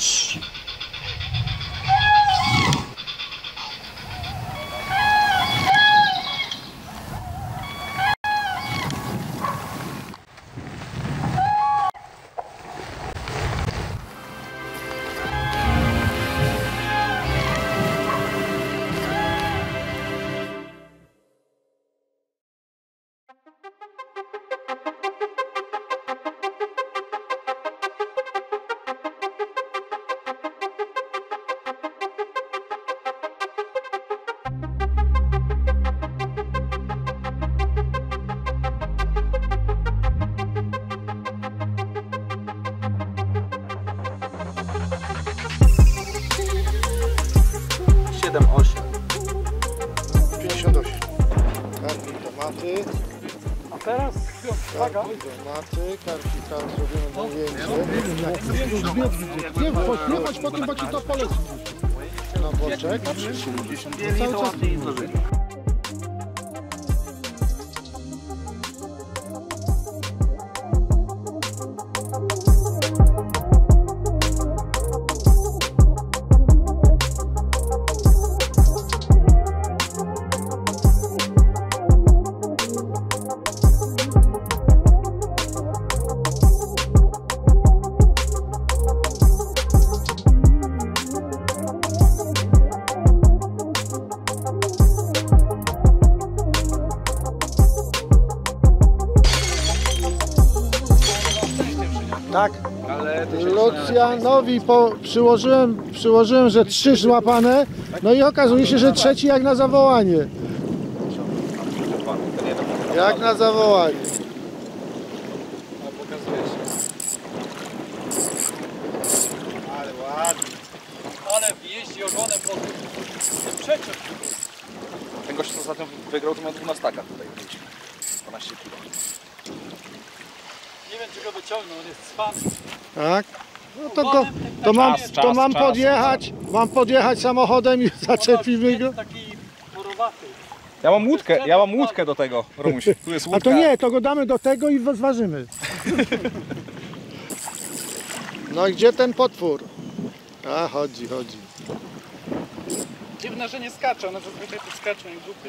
A teraz uwaga. Tomaty, karpika zrobimy ujęcie. Nie chodź po tym, bo ci to poleci. Na boczek. Cały czas. Tak, Lucjanowi przyłożyłem, że 3 złapane, no i okazuje się, że trzeci jak na zawołanie. Jak na zawołanie. Ale ładnie. Ale jeździ ogonem pod przeciąg. Ten gość, co ostatnio wygrał, to miał 12 tutaj. 12 kg. Nie wiem, czy go wyciągnął, on jest cwany. Tak? No to mam podjechać samochodem i zaczepimy go. Taki morowaty. Ja mam łódkę do tego, Romuś. Tu jest łódka. A to nie, to go damy do tego i zważymy. No i gdzie ten potwór? A, chodzi. Dziwne, że nie skacze, one zazwyczaj tu skaczą i głupie.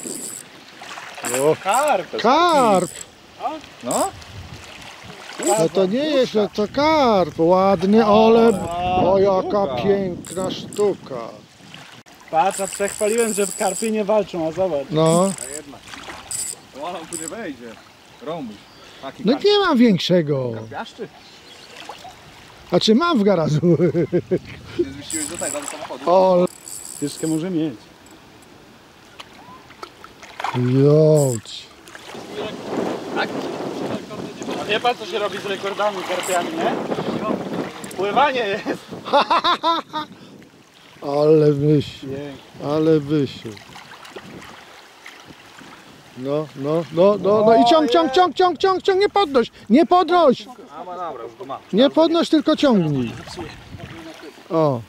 O, karp! No? No to nie jest, że to karp. Ładnie, ale... O, jaka piękna sztuka. Patrz, a przechwaliłem, że karpie nie walczą, a zobacz. No. A jednak. O, on tu nie wejdzie. Romuś. No nie mam większego. Karpiaszczy? A czy mam w garażu? Nie zmieściłeś do tego, do samochodu. O, Wszystko może mieć. jodź. A wie pan, co się robi z rekordami karpiami, nie? Pływanie jest. Ale wysił. No i ciąg, nie podnoś. A ma dobra, już go ma. Nie podnoś, tylko ciągnij. O.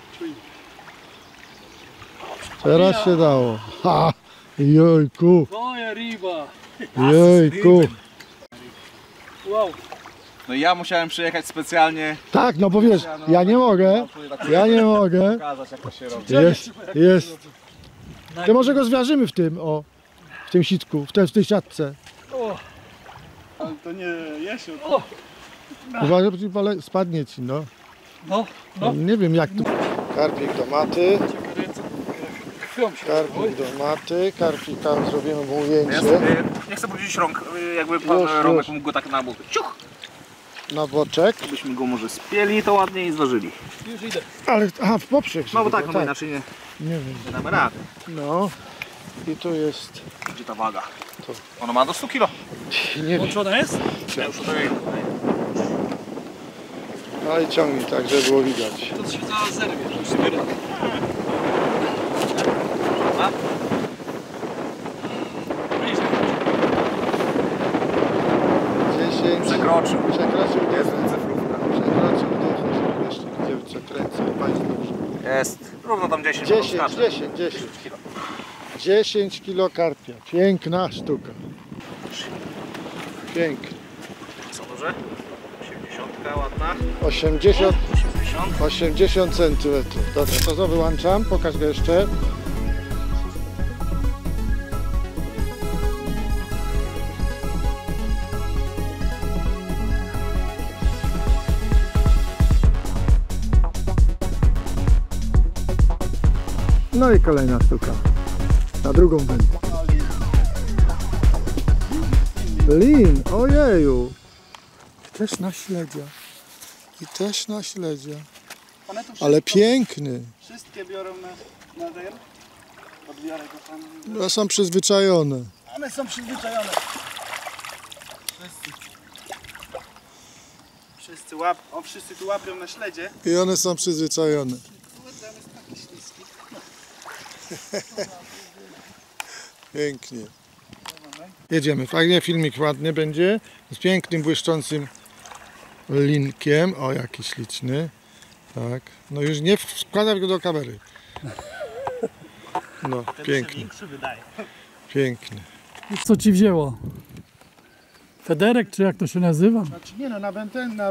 Teraz się dało. Ha! Jojku. Moja ryba. Jojku. Wow. No i ja musiałem przyjechać specjalnie. Tak, no bo wiesz, ja nie mogę. Pokazać, jak to się robi. Jest. Ty może go zwiażymy w tym sitku, w tej siatce. O. Ale to nie jesiu. Uważaj, bo spadnie ci, no. Nie wiem jak tu. Karpik do maty. Karpik do maty. Karpika zrobimy mu ujęcie. Nie chcę brudzić rąk, jakby pan Romek mógł go tak na bok. Ciuch! Na boczek. Byśmy go może spieli, to ładnie i zważyli. Już idę. Ale, aha, w poprzek. No bo tak, no bo inaczej nie wiem. nie damy rady. No. I tu jest. Gdzie ta waga? To. Ona ma do 100 kg. Nie wiem. Włączona jest? Ja już tutaj... No i ciągnij tak, żeby było widać. To się zaraz zerwie. A? Przekroczył. Przekroczył Jest dychę. cyfrówka. Przekroczył dychę. Jeszcze gdzie co kręcę. Państwo. Jest. Równo tam 10. 10 kg karpia. Piękna sztuka. Piękna. Co dobrze? 80 ładna. 80 cm. Dobrze, to co wyłączam? Pokaż go jeszcze. No i kolejna sztuka. Na drugą wędkę. Lin, ojeju. I też na śledzia. I też na śledzia. One tu Ale piękny. wszystkie biorą na ten. Odbiorę go tam. No, są przyzwyczajone. One są przyzwyczajone. Wszyscy tu łapią na śledzie. I one są przyzwyczajone. Kurde, on jest taki śliski. Pięknie. Jedziemy. Fajnie, filmik ładny będzie. Z pięknym, błyszczącym linkiem. O, jaki śliczny. Tak. No już nie wkładam go do kamery. No, piękny. Piękny. Co ci wzięło? Federek, czy jak to się nazywa? Znaczy nie no, na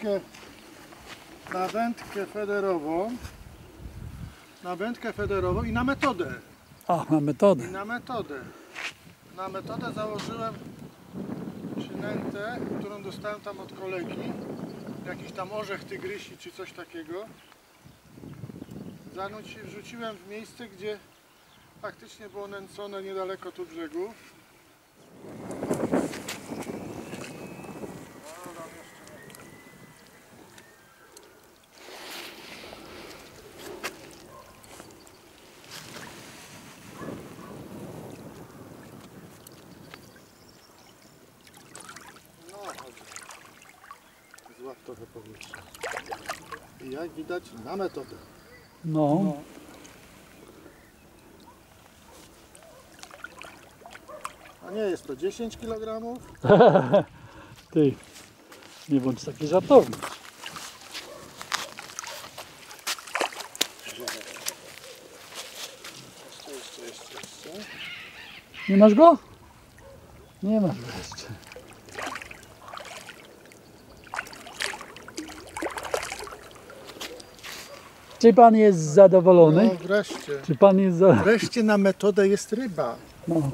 wędkę federową i na metodę. A, na metodę. Na metodę założyłem przynętę, którą dostałem tam od kolegi. Jakiś tam orzech tygrysi czy coś takiego. Wrzuciłem w miejsce, gdzie faktycznie było nęcone niedaleko tu brzegu. Złap trochę powietrza. I jak widać na metodę. No. A nie jest to 10 kg? Ty, nie bądź taki żartowny. Jeszcze. Nie masz go? Nie masz go jeszcze. Czy pan jest zadowolony? No wreszcie. Czy pan jest za... Wreszcie na metodę jest ryba. No.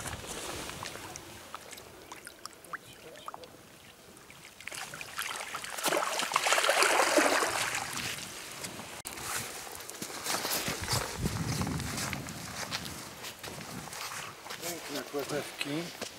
Piękne płetewki.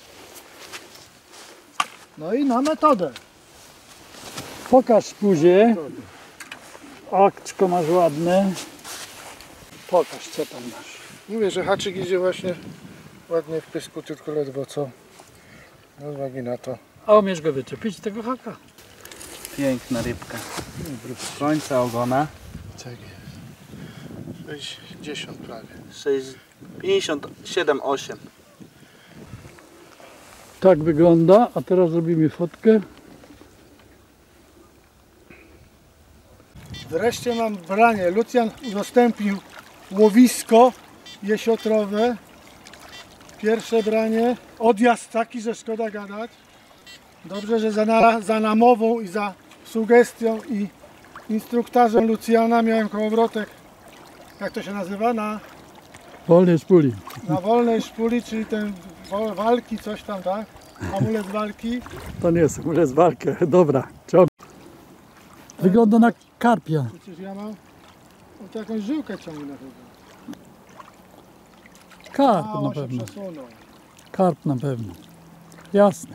No i na metodę. Pokaż później. Oczko masz ładne. Pokaż, co tam masz. Mówię, że haczyk idzie właśnie ładnie w pysku, tylko ledwo co. Z uwagi na to. A umiesz go wyczepić, tego haka? Piękna rybka. Z końca ogona. Tak jest. 60 prawie. 57,8. Tak wygląda, a teraz zrobimy fotkę. Wreszcie mam branie. Lucjan udostępnił łowisko jesiotrowe. Pierwsze branie. Odjazd taki, że szkoda gadać. Dobrze, że za namową i za sugestią i instruktarzem Lucjana miałem kołowrotek. Jak to się nazywa? Na Wolnej szpuli. wolnej szpuli, czyli ten walki, coś tam, tak? Amulet walki. To nie jest z walkę. Dobra, ciąg. Wygląda na karpia. Przecież ja mam to jakąś żyłkę ciągnę chyba. Karp A, na on się pewno. przesunął. Karp na pewno. Jasne.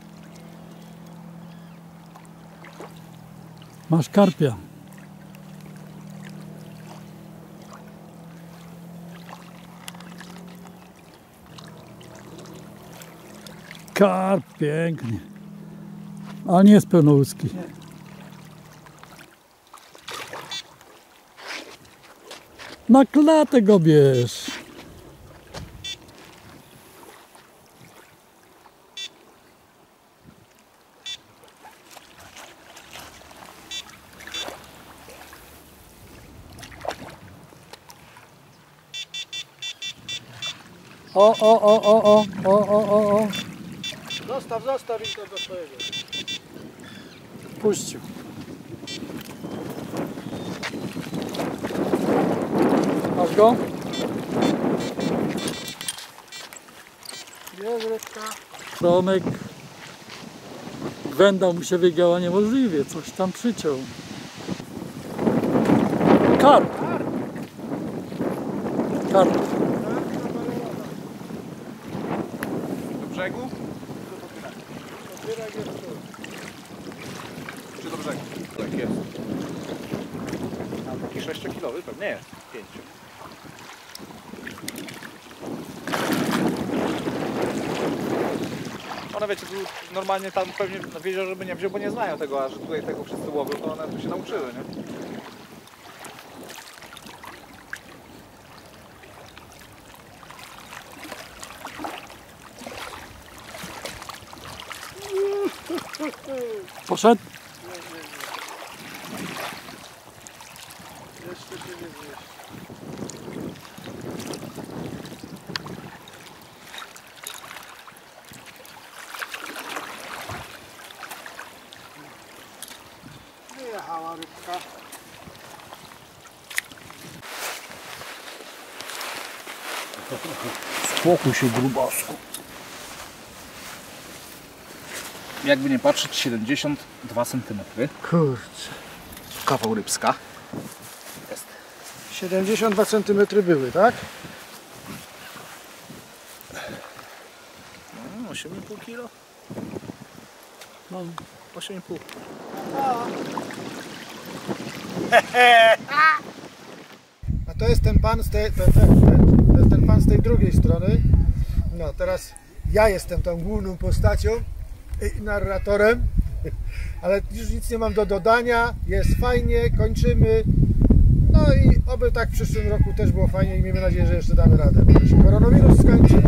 Masz karpia. Karp pięknie. Ale nie jest pełnołudzki. Na klatę go bierz. Zostaw i to do swojego. Puścił. Masz go? Jest rybka. Tomek. Węda mu się wygięła niemożliwie. Coś tam przyciął. Karp. Karp. Do brzegu? Otwierak jest tu. Czy do brzegu? Tak jest. A taki 6-kilowy pewnie jest. 5. One wiecie, tu normalnie tam pewnie wiedział, żeby nie wziął, bo nie znają tego, a że tutaj tego wszyscy łowią, to one tu się nauczyły, nie? Poszedł? Jeszcze się nie zmieści. Wyjechała rybka. Spokój się, grubasku. Jakby nie patrzeć, 72 cm. Kurczę. Kawał rybska. Jest. 72 cm były, tak? 8,5 kg. No. 8,5. A to jest ten pan z tej, to jest ten pan z tej drugiej strony. No teraz ja jestem tą główną postacią i narratorem, ale już nic nie mam do dodania. Jest fajnie, kończymy. No i oby tak w przyszłym roku też było fajnie i miejmy nadzieję, że jeszcze damy radę. Żeby się koronawirus skończy.